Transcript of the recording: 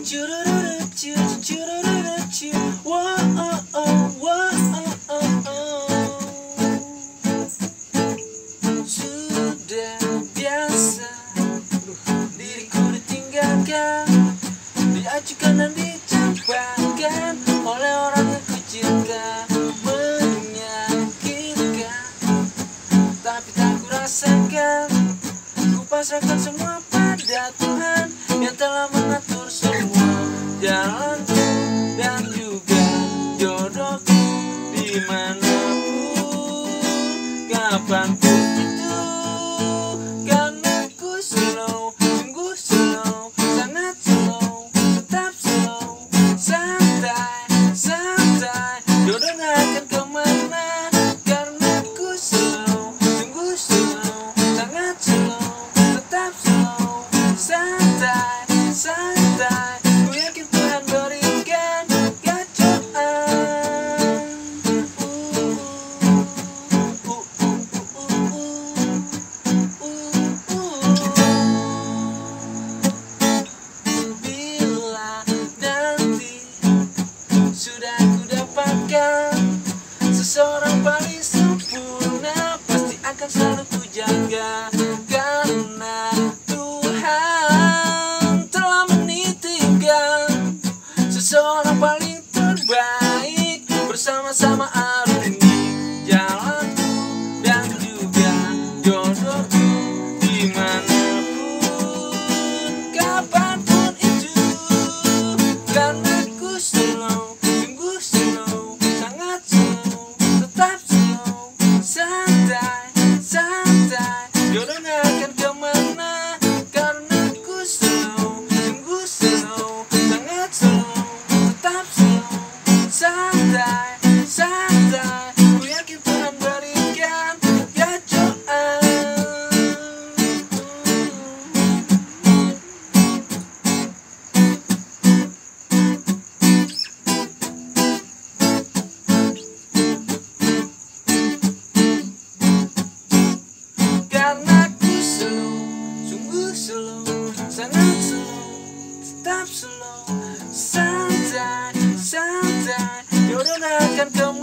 Sudah biasa diriku ditinggalkan, diacukan dan dicampakkan oleh orang yang kucinta. Menyakitkan, tapi tak ku rasakan. Ku pasrahkan semua pada Tuhan yang telah mengatur semua jalanku dan juga jodohku, dimanapun, kapanpun itu. Karena ku slow, sungguh slow, sangat slow, tetap slow, santai, santai, jodoh gak akan kemana. Karena ku slow, sungguh slow, sangat slow, tetap slow, santai, santai. Ku yakin Tuhan berikan gacaan. Bila nanti sudah ku dapatkan seseorang paling sempurna, pasti akan selalu ku jaga. Karena Tuhan telah menitipkan seseorang paling terbaik, bersama-sama arungi jalanku dan juga jodohku, dimanapun, kapanpun itu. Karena ku slow, sungguh slow, sangat slow, tetap slow, santai, santai, jodoh gak akan kemana. Karena ku slow, sungguh slow, sangat slow, tetap slow, santai, santai. Ku yakin Tuhan berikan gacaan. Karena ku slow, sungguh slow, sangat slow, tetap slow, santai, santai, jodoh gak akan kemana.